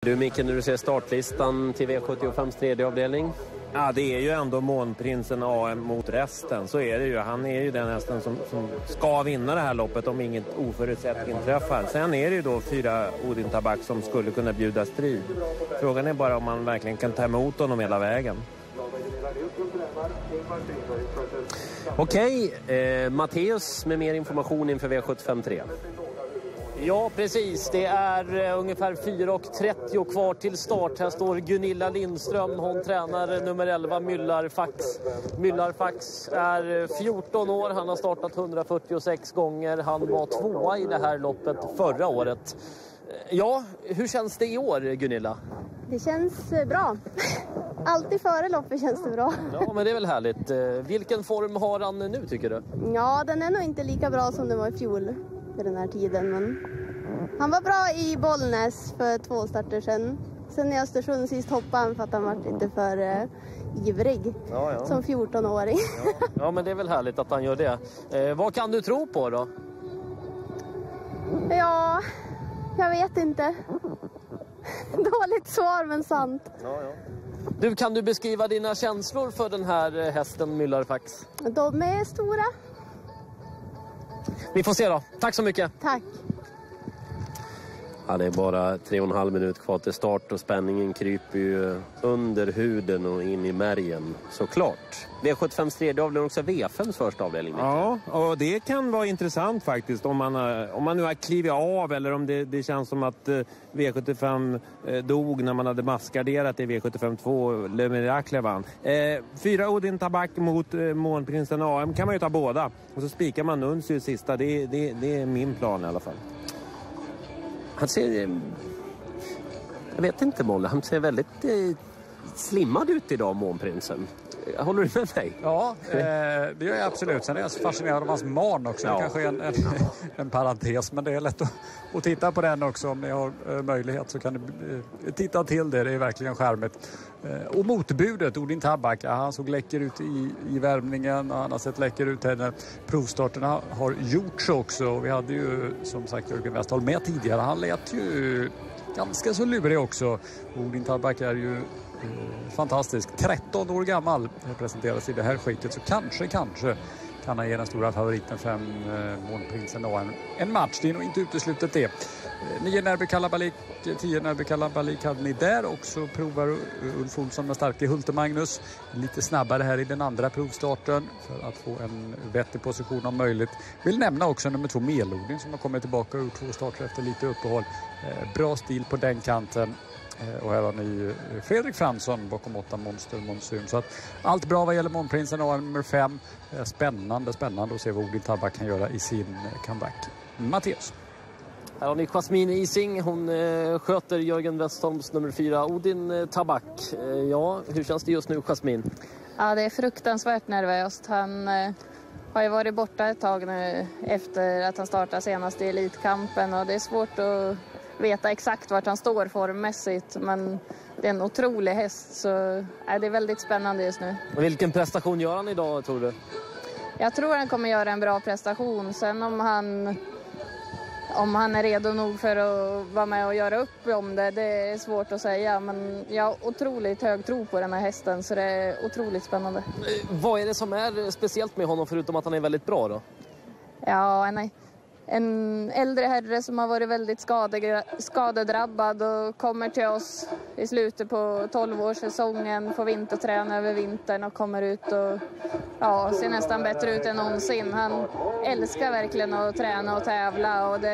Du Micke, när du ser startlistan till V75 tredje avdelning? Ja, det är ju ändå Månprinsen AM mot resten. Så är det ju. Han är ju den hästen som ska vinna det här loppet om inget oförutsett inträffar. Sen är det ju då 4 Odin Tabak som skulle kunna bjuda strid. Frågan är bara om man verkligen kan ta emot honom hela vägen. Okej, Matteus med mer information inför V75-3. Ja, precis. Det är ungefär 4:30 kvar till start. Här står Gunilla Lindström. Hon tränar nummer 11, Myllarfax. Myllarfax är 14 år. Han har startat 146 gånger. Han var 2:a i det här loppet förra året. Ja, hur känns det i år, Gunilla? Det känns bra. Alltid före loppet känns det bra. Ja, men det är väl härligt. Vilken form har han nu, tycker du? Ja, den är nog inte lika bra som den var i fjol vid den här tiden. Men han var bra i Bollnäs för 2 starter sedan. Sen i Östersund sist hoppade han för att han var lite för ivrig som 14-åring. Ja, men det är väl härligt att han gör det. Vad kan du tro på då? Ja, jag vet inte. Dåligt svar, men sant. Du, kan du beskriva dina känslor för den här hästen Myllarfax? De är stora. Vi får se då. Tack så mycket. Tack. Ja, det är bara 3,5 minut kvar till start och spänningen kryper ju under huden och in i märgen, såklart. V75 tredje avdelning, också V5s första avdelning. Ja, och det kan vara intressant faktiskt om man nu har klivit av eller om det känns som att V75 dog när man hade massgarderat i V75 2 Le Miracle vann. 4 Odin Tabak mot Månprinsen AM kan man ju ta båda och så spikar man Nuncio i sista. Det är min plan i alla fall. Han ser, jag vet inte Molle, han ser väldigt slimmad ut idag, Månprinsen. Håller du med mig? Ja, det gör jag absolut. Sen är jag så fascinerad av hans man också. Ja. Det kanske är en parentes, men det är lätt att titta på den också. Om ni har möjlighet så kan ni titta till det. Det är verkligen charmigt. Och motbudet, Odin Tabak, han såg läcker ut i värmningen. Han har sett läcker ut här när provstarterna har gjorts också. Vi hade ju som sagt Jörgen Westholm med tidigare. Han lät ju ganska så lurig också. Odin Tabak är ju fantastisk. 13 år gammal presenteras i det här skicket, så kanske kan han ge den stora favoriten 5 Månprinsen och en match. Det är nog inte uteslutet det. 9 Nerby Kalabalik, 10 Nerby Kalabalik hade ni där. Och så provar Ulf Olsson med starke Hulte Magnus lite snabbare här i den andra provstarten för att få en vettig position om möjligt. Vill nämna också nummer 2 Melodin som har kommit tillbaka ur 2 starter efter lite uppehåll. Bra stil på den kanten. Och här har ni Fredrik Fransson bakom 8 Monster Monsun. Så att allt bra vad gäller Månprinsen och nummer 5. Spännande att se vad Odin Tabak kan göra i sin comeback. Mattias. Här har ni Jasmin Ising. Hon sköter Jörgen Westholms nummer 4 Odin Tabak. Ja, hur känns det just nu, Jasmin? Ja, det är fruktansvärt nervöst. Han har ju varit borta ett tag nu efter att han startade senast i Elitkampen. Och det är svårt att veta exakt vart han står formmässigt, men det är en otrolig häst, så det är väldigt spännande just nu. Och vilken prestation gör han idag, tror du? Jag tror han kommer göra en bra prestation. Sen om han är redo nog för att vara med och göra upp om det är svårt att säga, men jag har otroligt hög tro på den här hästen, så det är otroligt spännande. Vad är det som är speciellt med honom förutom att han är väldigt bra då? Ja, nej. En äldre herre som har varit väldigt skadedrabbad och kommer till oss i slutet på 12-årssäsongen, får vinterträna över vintern och kommer ut och ser nästan bättre ut än någonsin. Han älskar verkligen att träna och tävla, och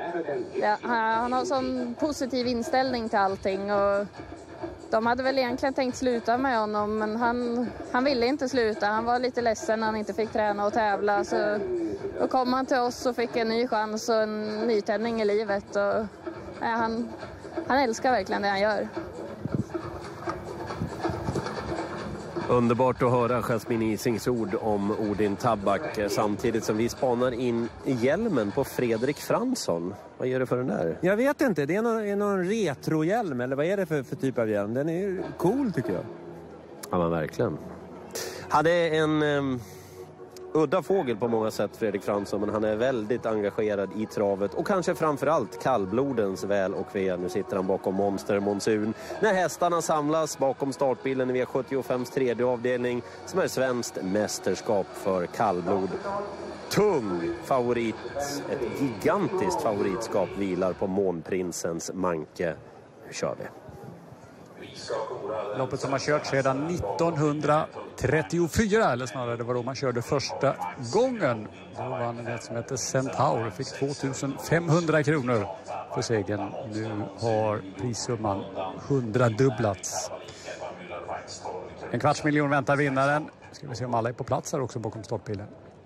han har sån positiv inställning till allting. Och de hade väl egentligen tänkt sluta med honom, men han ville inte sluta. Han var lite ledsen när han inte fick träna och tävla. Så då kom han till oss och fick en ny chans och en nytändning i livet. Och, han älskar verkligen det han gör. Underbart att höra Jasmin Isings ord om Odin Tabak samtidigt som vi spanar in i hjälmen på Fredrik Fransson. Vad gör det för den där? Jag vet inte, det är någon retrohjälm eller vad är det för typ av hjälm? Den är ju cool tycker jag. Ja, men verkligen. Hade en udda fågel på många sätt, Fredrik Fransson, men han är väldigt engagerad i travet och kanske framförallt kallblodens väl och ve. Nu sitter han bakom Monster Monsun när hästarna samlas bakom startbilen i V75s tredje avdelning som är svenskt mästerskap för kallblod. Tung favorit, ett gigantiskt favoritskap vilar på Månprinsens manke. Nu kör vi. Loppet som har kört sedan 1934, eller snarare det var då man körde första gången. Då vann en som heter Centaur, fick 2500 kronor för segern. Nu har prissumman 100-dubblats. 250 000 väntar vinnaren. Ska vi se om alla är på plats här också bakom startbilen.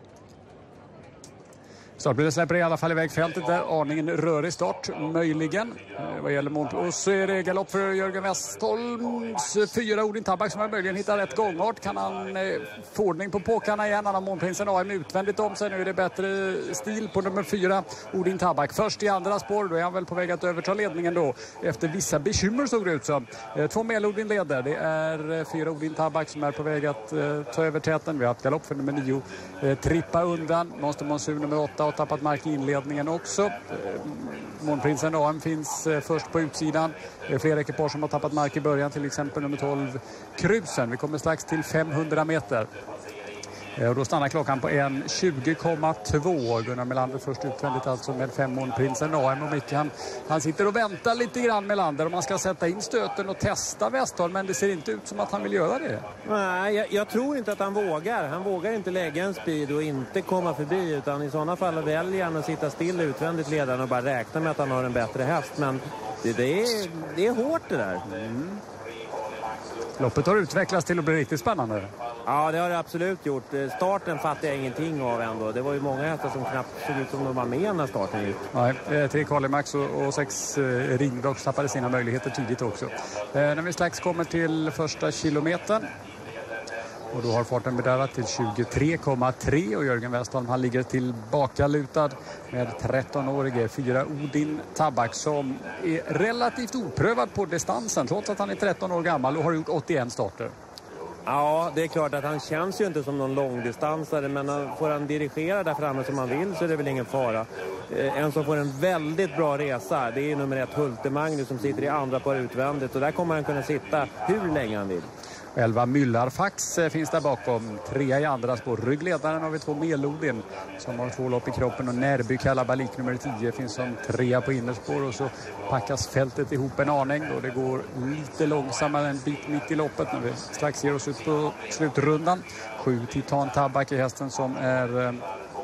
Startbilen släpper i alla fall iväg fältet där. Aningen rörig start, möjligen. Vad gäller Månprinsens. Och så är det galopp för Jörgen Westholms 4 Odin Tabak som har möjligen hittat rätt gångart. Kan han få ordning på påkarna igen? Han har Månprinsen AM utvändigt om sig. Nu är det bättre stil på nummer 4 Odin Tabak. Först i andra spår, då är han väl på väg att överta ledningen då. Efter vissa bekymmer såg det ut som. 2 Melodin leder. Det är 4 Odin Tabak som är på väg att ta över täten. Vi har haft galopp för nummer 9. Trippa undan. Monster Monsun nummer 8 har tappat mark i inledningen också. Månprinsen AM finns först på utsidan. Det är flera ekipage som har tappat mark i början, till exempel nummer 12 Krusen. Vi kommer strax till 500 meter. Och då stannar klockan på 1:20,2. Gunnar Melander först utvändigt alltså med 5 Månprinsen AM. Och Micke han sitter och väntar lite grann Melander om man ska sätta in stöten och testa Westholm. Men det ser inte ut som att han vill göra det. Nej, jag tror inte att han vågar. Han vågar inte lägga en speed och inte komma förbi. Utan i sådana fall väljer han att sitta still utvändigt ledaren och bara räkna med att han har en bättre häst. Men det är hårt det där. Loppet har utvecklats till att bli riktigt spännande. Ja, det har det absolut gjort. Starten fattar jag ingenting av ändå. Det var ju många hästar som knappt såg ut som de var med när starten gick. Nej, 3 Kalimax och 6 Ringdox tappade sina möjligheter tidigt också. När vi strax kommer till första kilometern. Och då har farten bedärrat till 23,3 och Jörgen Westholm han ligger tillbaka lutad med 13-årige 4 Odin Tabak som är relativt oprövad på distansen trots att han är 13 år gammal och har gjort 81 starter. Ja, det är klart att han känns ju inte som någon långdistansare, men får han dirigera där framme som han vill så är det väl ingen fara. En som får en väldigt bra resa, det är nummer 1 Hulte Magnus som sitter i andra par utvändigt och där kommer han kunna sitta hur länge han vill. 11 Myllarfax finns där bakom. 3 i andra spår. Ryggledaren har vi 2 Melodin som har 2 lopp i kroppen. Och Närby Kalabalik nummer 10 finns som 3 på innerspår. Och så packas fältet ihop en aning. Och det går lite långsammare en bit mitt i loppet när vi strax ger oss ut på slutrundan. 7 Titan Tabak i hästen som är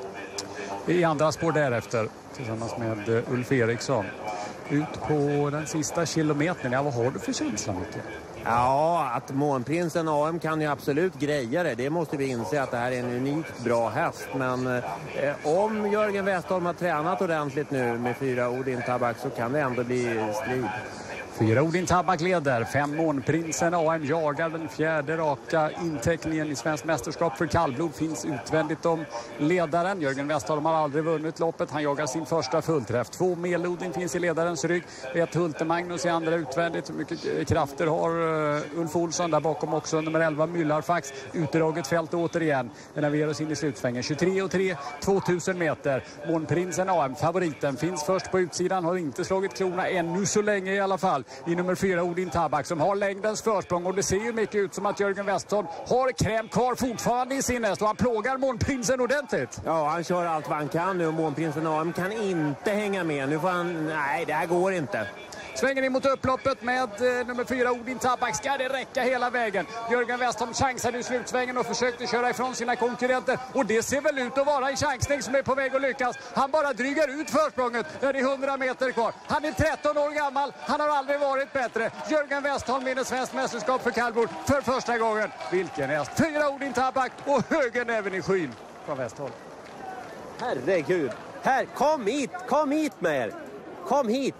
i andra spår därefter. Tillsammans med Ulf Eriksson. Ut på den sista kilometern. Ja, vad har du för känsla mycket? Ja, att Månprinsen AM kan ju absolut greja det. Det måste vi inse att det här är en unikt bra häst. Men om Jörgen Westholm har tränat ordentligt nu med 4 Odin Tabak så kan det ändå bli strid. 4 Odin Tabak leder. 5 Månprinsen AM jagar den 4:e raka inteckningen i svensk mästerskap för kallblod. Finns utvändigt om ledaren. Jörgen Westholm har aldrig vunnit loppet. Han jagar sin första fullträff. 2 Melodin finns i ledarens rygg. 1 Hulte Magnus i andra utvändigt. Hur mycket krafter har Ulf Olsson där bakom också. Nummer 11 Myllarfax. Utdraget fält återigen. När vi ger oss in i slutsvängen. 23,3 2000 meter. Månprinsen AM, favoriten, finns först på utsidan. Har inte slagit klona ännu så länge i alla fall. I nummer 4 Odin Tabak som har längdens försprång och det ser ju mycket ut som att Jörgen Westholm har kräm kvar fortfarande i sin häst och han plågar Månprinsen ordentligt. Ja, han kör allt vad han kan nu och Månprinsen AM kan inte hänga med. Nu får han, nej det här går inte. Svänger in mot upploppet med nummer 4 Odin Tabak. Ska det räcka hela vägen? Jörgen Westholm chansade i slutsvängen och försökte köra ifrån sina konkurrenter. Och det ser väl ut att vara en chansning som är på väg att lyckas. Han bara drygar ut försprånget när det är 100 meter kvar. Han är 13 år gammal. Han har aldrig varit bättre. Jörgen Westholm vinner svensk mästerskap för kallblod för första gången. Vilken häst! 4 Odin Tabak och högern även i skyn från Westholm. Herregud! Här, kom hit med er! Kom hit!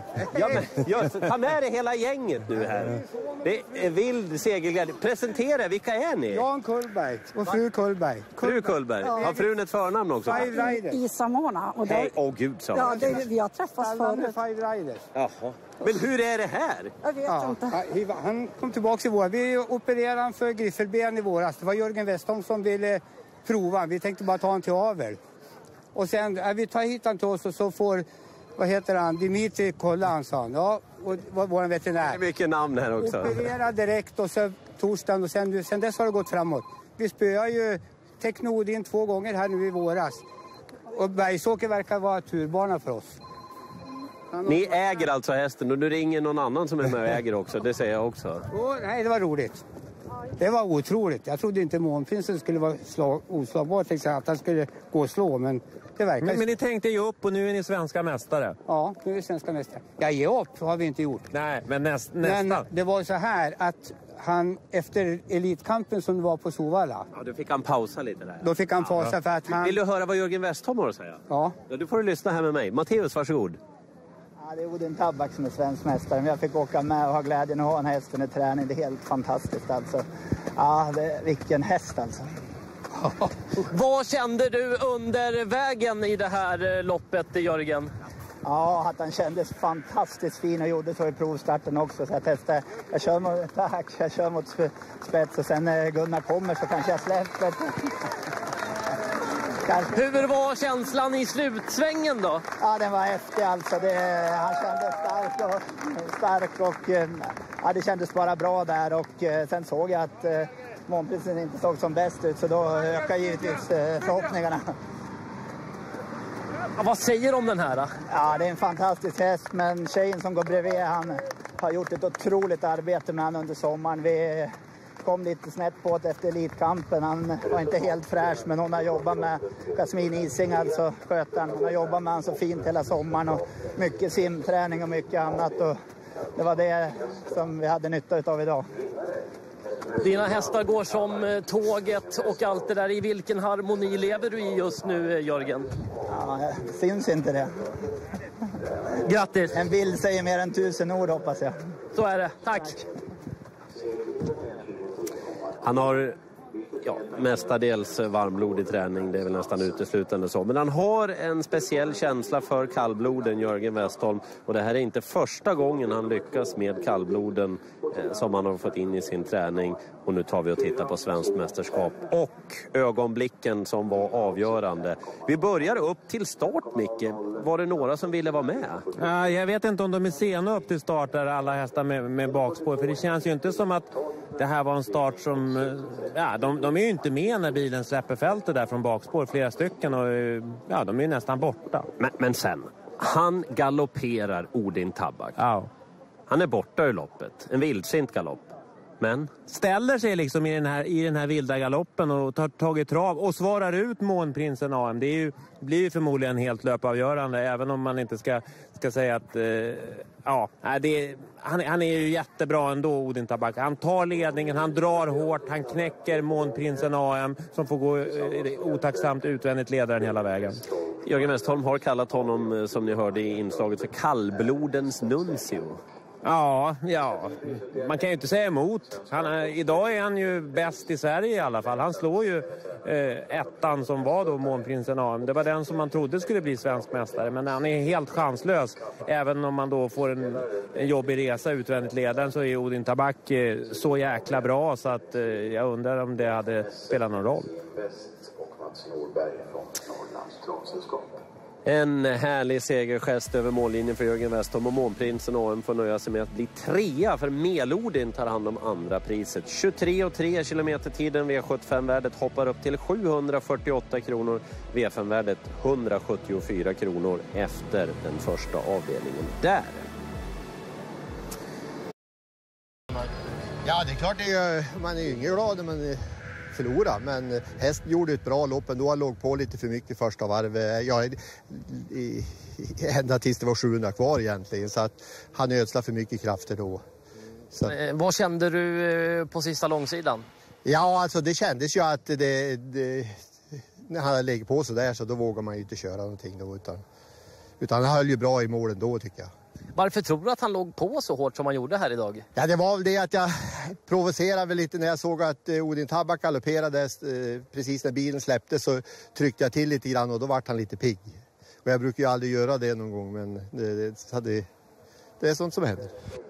Ta med dig hela gänget nu här. Det är vild segelglädje. Presentera, vilka är ni? Jan Kullberg och fru Kullberg. Fru Kullberg. Har frun ett förnamn också? Five Riders. I Samona. Och Hej, gud ja, vi har träffats förut. Five Riders. Jaha. Men hur är det här? Jag vet inte. Han kom tillbaka i vår. Vi opererade han för griffelben i våras. Det var Jörgen Westholm som ville prova. Vi tänkte bara ta honom till avel. Och sen, vi tar hit han till oss och så får, vad heter han, Dimitri kolla han sa han. Ja, och vår veterinär. Det är mycket namn här också. Operera direkt och så torsdagen och sen dess har det gått framåt. Vi spöar ju Teknodin 2 gånger här nu i våras. Och Bergsåker verkar vara turbana för oss. Ni äger alltså hästen och du ringer någon annan som är med och äger också, det säger jag också. Nej, det var roligt. Det var otroligt. Jag trodde inte Månprinsen skulle vara oslagbar, tänkte att han skulle gå och slå, men det verkar... Men ni tänkte ge upp och nu är ni svenska mästare. Ja, nu är vi svenska mästare. Ja, ge upp har vi inte gjort. Nej, men nästa. Men det var så här att han efter elitkampen som det var på Sovalla. Ja, då fick han pausa lite där. Då fick han pausa för att han... Vill du höra vad Jörgen Westholm har att säga? Ja. Då får du lyssna här med mig. Matteus, varsågod. Ja, det är Odin Tabak som är svensk mästare. Jag fick åka med och ha glädjen att ha en hästen i träning. Det är helt fantastiskt alltså. Ja, vilken häst alltså. Vad kände du under vägen i det här loppet, Jörgen? Ja, att han kändes fantastiskt fin och gjorde så i provstarten också. Så jag testade, jag kör mot spets och sen när Gunnar kommer så kanske jag släpper. Hur var känslan i slutsvängen då? Ja, den var häftig alltså. Han kändes stark och ja, det kändes bara bra där. Och sen såg jag att Månprinsen inte såg som bäst ut, så då ökar givetvis förhoppningarna. Ja, vad säger du om den här då? Ja, det är en fantastisk häst, men tjejen som går bredvid, han har gjort ett otroligt arbete med han under sommaren. Vi kom lite snett på det efter elitkampen. Han var inte helt fräsch, men hon har jobbat med Jasmin Ising, alltså skötaren. Hon har jobbat med han så fint hela sommaren och mycket simträning och mycket annat. Och det var det som vi hade nytta av idag. Dina hästar går som tåget och allt det där. I vilken harmoni lever du i just nu, Jörgen? Ja, det syns inte det. Grattis! En bild säger mer än 1000 ord, hoppas jag. Så är det. Tack! Han har mestadels varmblodig träning, det är väl nästan uteslutande så. Men han har en speciell känsla för kallbloden, Jörgen Westholm. Och det här är inte första gången han lyckas med kallbloden som han har fått in i sin träning. Och nu tar vi och tittar på svenskt mästerskap och ögonblicken som var avgörande. Vi börjar upp till start, Micke. Var det några som ville vara med? Jag vet inte om de är sena upp till start där alla hästar med bakspår. För det känns ju inte som att det här var en start som... Ja, de är ju inte med när bilen släpper fältet där från bakspår, flera stycken. Och ja, de är ju nästan borta. Men sen, han galopperar Odin Tabak. Ja. Han är borta ur loppet. En vildsint galopp. Men ställer sig liksom i den här vilda galoppen och tar tag i trav och svarar ut Månprinsen AM. Det blir ju förmodligen helt löpavgörande, även om man inte ska säga att han är ju jättebra ändå, Odin Tabak. Han tar ledningen, han drar hårt, han knäcker Månprinsen AM som får gå otacksamt utvändigt ledaren hela vägen. Jörgen Westholm har kallat honom, som ni hörde i inslaget, för kallblodens nuncio. Ja, man kan ju inte säga emot. Idag är han ju bäst i Sverige i alla fall. Han slår ju ettan som var då Månprinsen AM. Det var den som man trodde skulle bli svensk mästare. Men han är helt chanslös. Även om man då får en jobbig resa utvändigt ledaren så är Odin Tabak så jäkla bra så att jag undrar om det hade spelat någon roll. En härlig segergest över mållinjen för Jörgen Westholm, och Månprinsen AM får nöja sig med att bli 3 för Melodin tar hand om andra priset. 23,3 kilometer-tiden, V75-värdet hoppar upp till 748 kronor, V5-värdet 174 kronor efter den första avdelningen där. Ja, det är klart man är ju ingen glad när man förlora, men hästen gjorde ett bra lopp ändå. Han låg på lite för mycket första varvet. Ända tills det var 700 kvar egentligen, så att han ödslar för mycket krafter då. Så. Vad kände du på sista långsidan? Ja, alltså det kändes ju att när han lägger på så där så då vågar man ju inte köra någonting då, utan han höll ju bra i målen då, tycker jag. Varför tror du att han låg på så hårt som han gjorde här idag? Ja, det var väl det att jag provocerade väl lite när jag såg att Odin Tabak galopperade precis när bilen släppte, så tryckte jag till lite grann och då vart han lite pigg. Och jag brukar ju aldrig göra det någon gång, men det är sånt som händer.